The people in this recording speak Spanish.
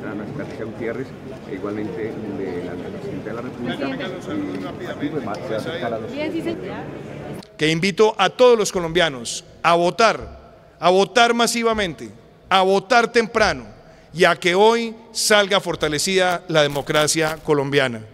ministra Ana Patricia Gutiérrez, e igualmente de la Presidenta de la República, y aquí pues se va a acercar a los... Que invito a todos los colombianos a votar masivamente, a votar temprano y a que hoy salga fortalecida la democracia colombiana.